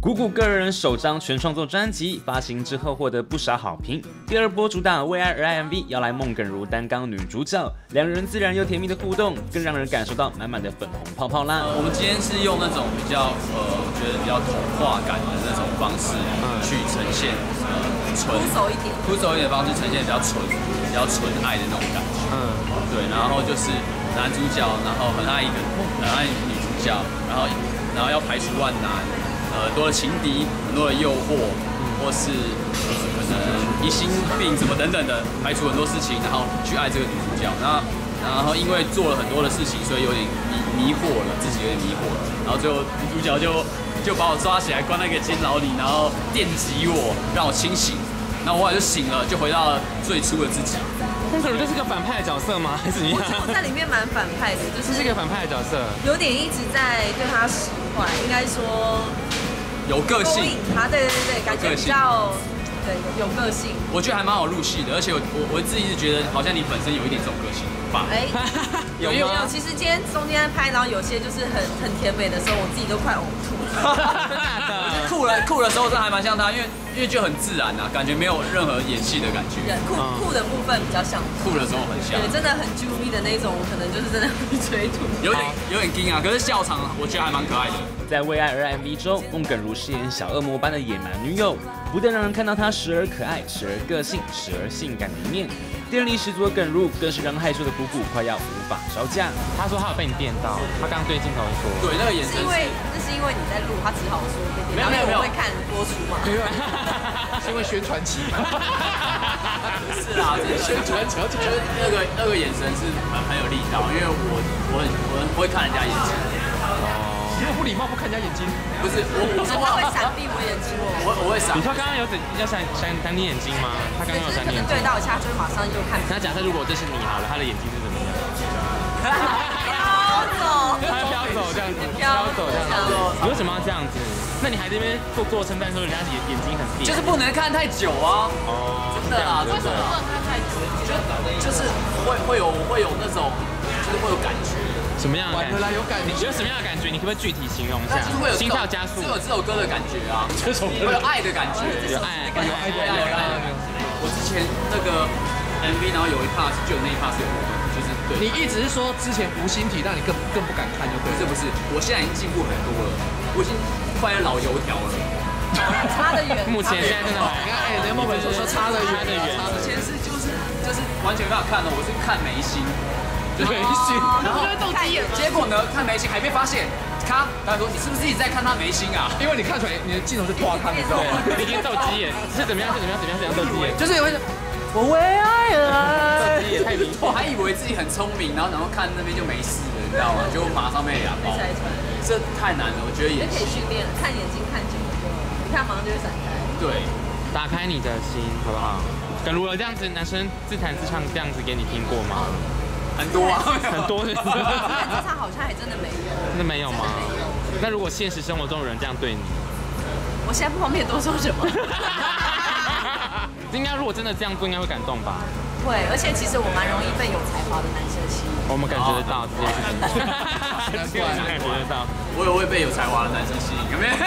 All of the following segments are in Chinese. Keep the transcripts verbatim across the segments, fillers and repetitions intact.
谷谷个人首张全创作专辑发行之后获得不少好评，第二波主打为爱而爱 M V 邀来孟耿如担纲女主角，两人自然又甜蜜的互动，更让人感受到满满的粉红泡泡啦。 我们今天是用那种比较呃，我觉得比较童话感的那种方式去呈现，呃，纯枯手一点， 枯手一点的方式呈现比较纯、比较纯爱的那种感觉。嗯，对，然后就是男主角，然后很爱一个很爱女主角，然后然后要排除万难。呃，很多的情敌，很多的诱惑，或是呃可能疑心病什么等等的，排除很多事情，然后去爱这个女主角。然后，然后因为做了很多的事情，所以有点迷迷惑了，自己有点迷惑了。然后最后女主角就就把我抓起来关在一个监牢里，然后电击我，让我清醒。然后我后来就醒了，就回到了最初的自己。 孟耿如就是个反派的角色吗？还是怎样？ 我觉得我在里面蛮反派的，就是这是一个反派的角色， 有点一直在对他使坏，应该说。 有个性， 勾引他，对对对对，感觉比较对有个性。 我觉得还蛮好入戏的，而且我我我自己是觉得好像你本身有一点这种个性吧。哎， 有没有？其实今天中间在拍，然后有些就是很很甜美的时候，我自己都快呕吐了。 酷了酷的时候，真的还蛮像他，因为因为就很自然啊，感觉没有任何演戏的感觉。 酷酷的部分比较像， 酷的时候很像。 对，真的很 juicy 的那种，可能就是真的会催吐。 有点有点惊啊，可是笑场我觉得还蛮可爱的。 在为爱而爱 M V 中，孟耿如饰演小恶魔般的野蛮女友，不但让人看到她时而可爱、时而个性、时而性感的一面。电力十足的耿如，更是让害羞的谷谷快要无法招架。 他说他有被你电到，他刚刚对镜头说， 对那个眼神是因为那是因为你在录，他只好说被电到，因为我会看播出嘛。 是因为宣传期嘛？ 是啊，这宣传期就是那个那个眼神是很很有力道，因为我我很我很会看人家眼睛。 你如果不礼貌不看人家眼睛， 不是我我说他会闪避我眼睛哦。 我我会闪。 你说刚刚有闪要闪闪闪你眼睛吗？他刚刚有闪你眼睛。 对到一下就马上就看。 那假设如果这是你好了，他的眼睛是怎么样？ 飘走， 他飘走这样子，飘走这样子。你为什么要这样子？那你还在那边做做称赞说人家眼眼睛很电， 就是不能看太久啊。 哦， 真的啊，真的啊。 看太久， 就就是会会有会有那种，就是会有感觉。 什么样的感觉？ 有感觉？ 你觉得什么样的感觉？你可不可以具体形容一下？ 就是会有心跳加速， 就有这首歌的感觉啊， 这首歌会有爱的感觉， 有爱，有爱，有爱。 我之前那个 M V， 然后有一 part 就有那一 part 是有互动，就是对。 你一直是说之前无心体，让你更更不敢看，就对。 不是不是，我现在已经进步很多了，我已经快要老油条了。 差得远。 目前现在真的， 你看，哎，连孟耿如说差得远， 差得远。 之前是就是就是完全没办法看的，我是看眉心。 眉心， 然后结果呢，看眉心还被发现，他他说你是不是一直在看他眉心啊？ 因为你看出来你的镜头是拖看，你知道吗？ 你已经斗鸡眼，是怎么样？是怎么样？怎么样？怎么样斗鸡眼？ 就是有一种我为爱而爱， 斗鸡眼太明显。 我还以为自己很聪明，然后然后看那边就没事了，你知道吗？结果马上被俩包，这太难了，我觉得也可以训练，看眼睛看久了就，你看马上就会闪开。 对， 打开你的心，好不好？耿如有这样子男生自弹自唱这样子给你听过吗？ 很多啊， 很多。 自弹自唱好像还真的没有。 真的没有吗？那如果现实生活中有人这样对你， 我现在不方便多说什么。 应该如果真的这样做，应该会感动吧？ 会，而且其实我蛮容易被有才华的男生吸引。 我们感觉得到这件事情。难怪，感觉得到。 我也会被有才华的男生吸引，有没有？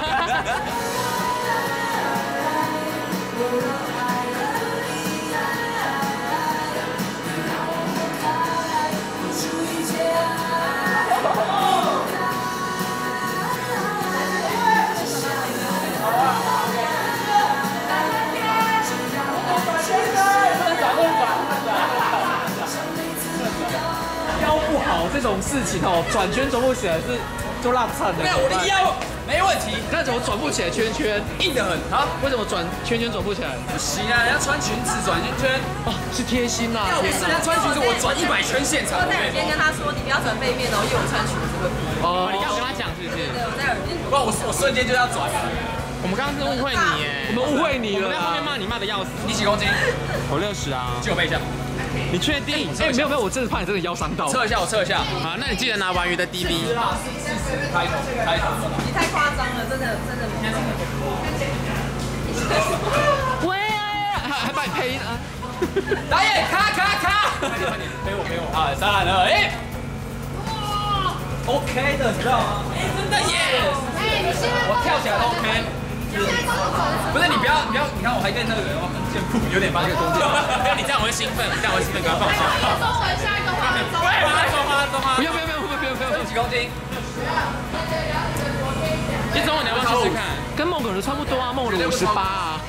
这种事情哦，转圈转不起来是就烂惨的。 没有，我的腰没问题。 那怎么转不起来圈圈？ 硬得很啊！ 为什么转圈圈转不起来？ 不行啊，人家穿裙子转圈圈哦，是贴心啦。 要不是人家穿裙子，我转一百圈现场。 我在耳边跟他说，你不要转背面哦，因为我穿裙子会哭。 哦，你要跟他讲是不是？ 对，我在耳边。 不然我我瞬间就要转了。 我们刚刚是误会你耶， 我们误会你了。 我们在后面骂你骂的要死。 你几公斤？ 我六十啊。 借我背一下。 你确定？ 哎，没有没有，我真的怕你真的腰伤到。 测一下，我测一下。 好，那你记得拿完鱼的 D B。 开头，开头。 你太夸张了，真的真的。 喂，还帮你配音啊？ 导演，卡卡卡！快点快点，陪我陪我。啊，三二一。OK 的，你知道吗？哎，真的耶！ 我跳起来都 OK。不是你不要你不要，你看我还跟那个人很健步，有点八个公斤。 你这样我会兴奋，你这样我会兴奋，给他放下。 中文下一个话， 喂，中华中华， 不要不要不要不要不要不要， 几公斤？ 叶中文你要不要试试看？跟孟耿如差不多啊，孟耿如五十八啊。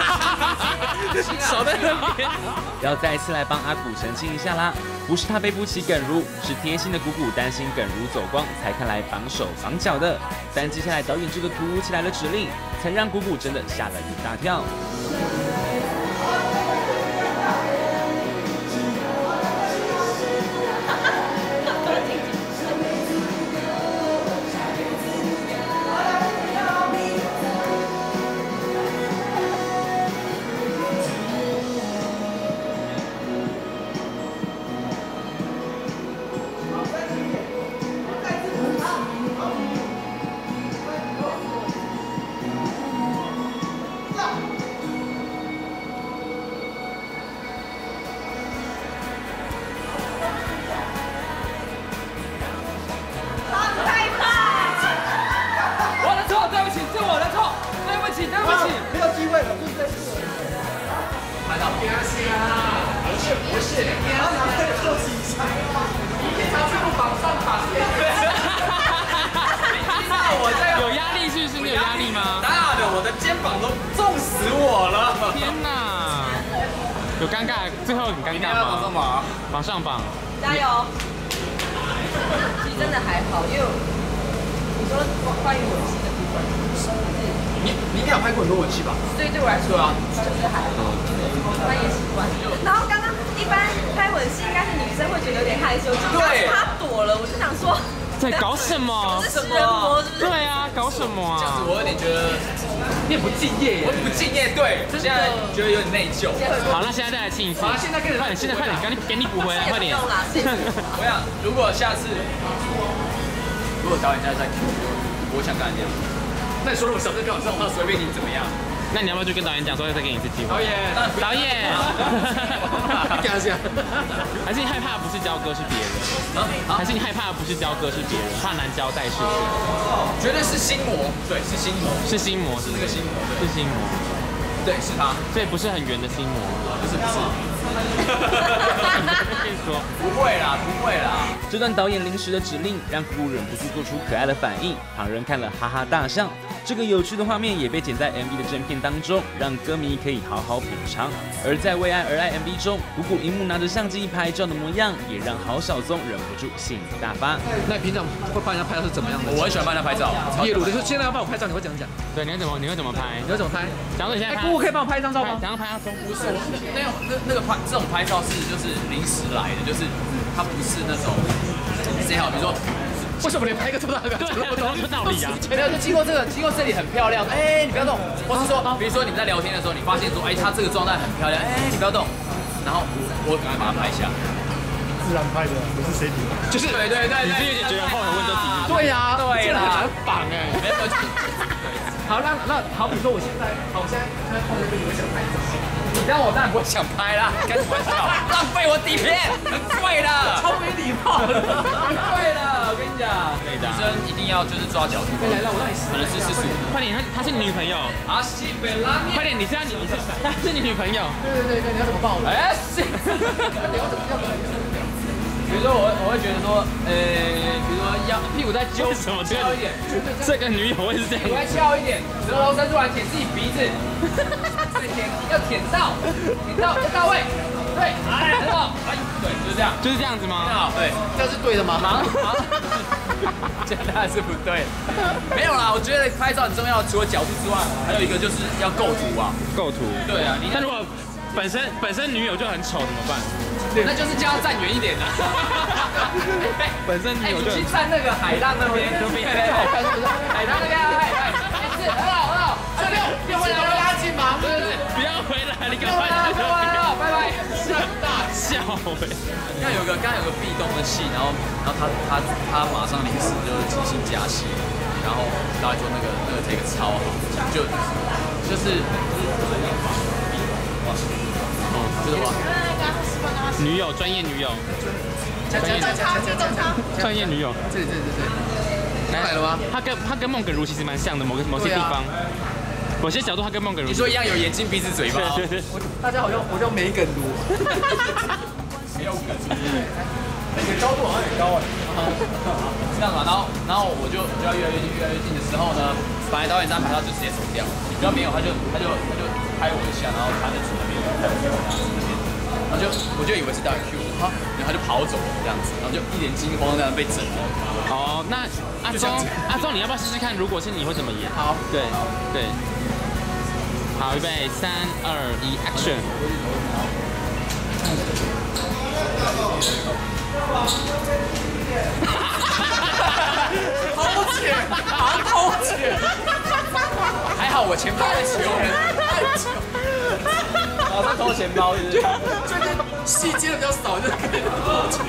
少在那边。要再次来帮阿古澄清一下啦，不是他背不起耿如，是贴心的谷谷担心耿如走光，才看来绑手绑脚的。但接下来导演这个突如其来的指令，才让谷谷真的吓了一大跳。 有压力是不是？你有压力吗？ 大的，我的肩膀都重死我了！ 天哪，有尴尬，最后很尴尬吗？ 干嘛？ 往上绑， 加油！其实真的还好，因为你说关于吻戏的部分， 你你应该有拍过很多吻戏吧？ 所以对我来说就是还好，他也习惯。然后刚刚一般拍吻戏应该是女生会觉得有点害羞，就对他躲了，我就想说。 在搞什么？ 是食人魔是不是？ 对啊，搞什么啊？ 这样子我有点觉得你也不敬业耶我。不敬业，对，现在觉得有点内疚。 好，那现在再来亲一次。 好，现在跟着快点，现在快点，赶紧给你补回来，快点。 我想，如果下次如果导演家在 Q 我，我想跟他这样。那你说如果小哥跟我这种话，随便你怎么样？ 那你要不要就跟导演讲说再给你一次机会？ 导演， 导演， 干一下。 还是你害怕不是交割是别人？还是你害怕不是交割是别人？怕难交代事情？ 绝对是心魔，对，是心魔， 是心魔， 是那个心魔， 是心魔， 对，是他， 所以不是很圆的心魔。 不是不是。 跟你说， 不会啦，不会啦。 这段导演临时的指令，让姑姑忍不住做出可爱的反应，旁人看了哈哈大笑。这个有趣的画面也被剪在 M V 的正片当中，让歌迷可以好好品尝。而在为爱而爱 M V 中，姑姑荧幕拿着相机拍照的模样，也让郝小宗忍不住兴致大发。 那你平常会帮人家拍照是怎么样的？ 我很喜欢帮他拍照。 夜路的，就是现在要帮我拍照，你会怎么讲？ 对，你会怎么你会怎么拍？ 你会怎么拍？ 假如你现在哎，姑姑可以帮我拍一张照吗？ 怎样拍啊？ 不是我那种那那个拍这种拍照是就是临时来的，就是它不是那种谁好，比如说。 为什么连拍一个这么大个？ 对，不懂这道理啊。 没有，就经过这个，经过这里很漂亮，哎，你不要动。或是说，比如说你们在聊天的时候，你发现说，哎，他这个状态很漂亮，哎，你不要动。然后我赶快把它拍下。 自然拍的，不是谁理的。 就是对对对， 你是有点觉得后来问都提示。 对呀， 对啦， 很绑哎。 没有， 好，那那好比说我现在，好，我现在在后面有想拍照。 你让我当然不会想拍啦，开什么玩笑？浪费我底片，很贵的， 超没礼貌的， 很贵的，我跟你讲，女生一定要就是抓角度。 来来，我让你试。 可能是四十五。 快点，她她是你女朋友。 阿西北拉面。 快点，你是要你你是她是你女朋友。 对对对对，你要怎么抱我？ 哎，是。你要怎么要怎么？比如说我我会觉得说，呃，比如说腰屁股再揪什么翘一点， 这个女友会是这样。 屁股再翘一点，舌头伸出来舔自己鼻子，对，舔要舔到，舔到要到位，对，哎，很好，哎，对，就是这样， 就是这样子吗？ 好，对， 这是对的吗？ 忙忙，这样当然是不对，没有啦，我觉得拍照很重要，除了角度之外，还有一个就是要构图啊， 构图。 对啊，你那如果本身本身女友就很丑怎么办？ 那就是叫他站远一点啊。 本身女友就去站那个海浪那边，就比好看，是不是？海浪那边，哎哎，是很好很好。这边变回来了，拉近吗？对对对， 不要回来，你赶快来，快来了，拜拜。 是大笑哎。 刚有个刚有个壁咚的戏，然后然后他他他马上临时就是即兴加戏，然后大家说那个那个 take 超好，就就是哇，哦，就是哇。 女友，专业女友， 专业专业女友， 专业女友， 这里这里这里。 来了吗？ 他跟他跟孟耿如其实蛮像的，某个某些地方，某些角度他跟孟耿如。 你说一样有眼睛、鼻子、嘴巴。 对对对。 大家好像我叫梅梗如。 没有梗。 你的高度好像很高哎。 这样嘛，然后然后我就就要越来越近，越来越近的时候呢，本来导演这样拍他就直接走掉，只要没有他就他就他就拍我一下，然后他就从那边拍我那边，然后就我就以为是导演 Q 我，然后他就跑走了这样子，然后就一脸惊慌这样被整了。 哦，那阿忠阿忠你要不要试试看，如果是你会怎么演？ 好， 对对。好，预备，三二一 ，Action！ 偷钱，好偷钱！还好我钱包在球人，太久。马上偷钱包是不是？就是细节比较少，就可以偷钱。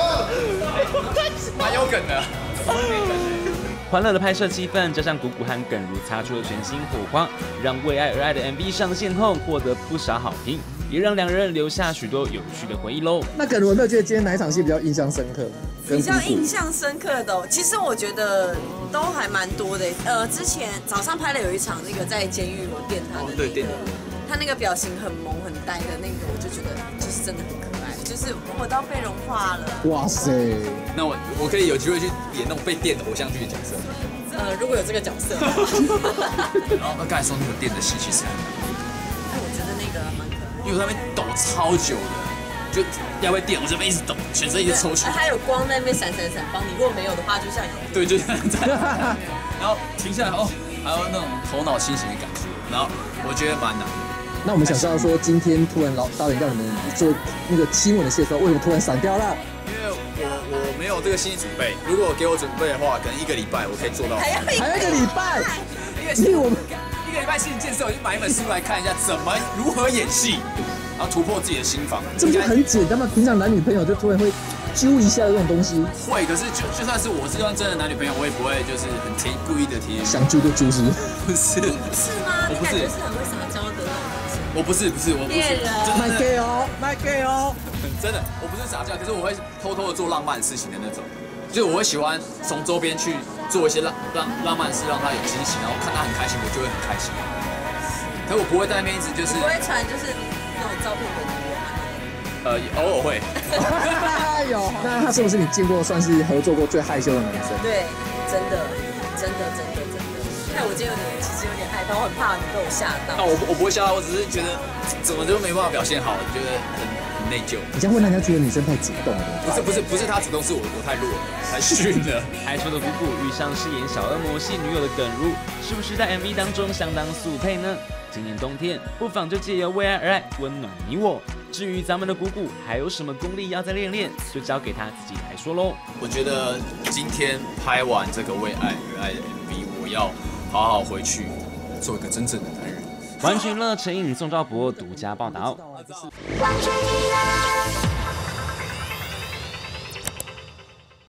蛮有梗的。 欢乐的拍摄气氛，加上谷谷和耿如擦出了全新火花，让为爱而爱的 M V 上线后获得不少好评，也让两人留下许多有趣的回忆喽。 那耿如有没有觉得今天哪一场戏比较印象深刻？ 比较印象深刻的、哦，其实我觉得都还蛮多的。呃，之前早上拍的有一场那个在监狱我电他的、那个，对，他那个表情很萌很呆的那个，我就觉得就是真的很可爱，就是我都被融化了。 哇塞！ 那我我可以有机会去演那种被电的偶像剧的角色。 呃，如果有这个角色。 然后刚才说那个电的戏其实很， 哎，我觉得那个蛮可爱， 因为我在那边抖超久的。就要被电，我这边一直抖，全身一直抽搐。 还有光在那边闪闪闪帮你，如果没有的话，就像有。 对，就这样子。然后停下来哦，还有那种头脑清醒的感觉，然后我觉得蛮难的。 那我们想知道说，今天突然老导演让你们做那个亲吻的戏的时候，为什么突然闪掉了？ 因为我我没有这个心理准备，如果给我准备的话，可能一个礼拜我可以做到。 还要还要一个礼拜？ 一个心我们一个礼拜心理建设，我就买一本书来看一下怎么如何演戏。然后突破自己的心防， 这不是很简单吗？平常男女朋友就突然会揪一下这种东西， 会。可是就就算是我是算真的男女朋友，我也不会就是很贴故意的贴。 想揪就揪是？ 不是， 是吗？你感觉是很会撒娇的那种男生。 我不是，不是，我不是。 骗人！ 卖 gay 哦，卖 gay 哦。 真的，我不是撒娇，可是我会偷偷的做浪漫的事情的那种。就是我会喜欢从周边去做一些浪浪浪漫事，让他有惊喜，然后看他很开心，我就会很开心。可是我不会在那边一直就是。 不会传就是。照片给你吗？ 呃，偶尔会。 有。那他是不是你见过算是合作过最害羞的男生？ 对，真的，真的，真的，真的。害我今天有点，其实有点害怕，我很怕你被我吓到。 那我我不会吓到，我只是觉得怎么就没办法表现好，觉得很很内疚。 你这样会让人家觉得女生太主动了。 不是不是不是他主动，是我我太弱了，太逊了。 害羞的谷谷遇上饰演小恶魔系女友的耿如，是不是在 M V 当中相当速配呢？今年冬天，不妨就借由为爱而爱温暖你我。至于咱们的谷谷还有什么功力要再练练，就交给他自己来说喽。 我觉得今天拍完这个为爱而爱的 M V， 我要好好回去做一个真正的男人。 完全乐陈颖、宋兆博独家报道。 光追你了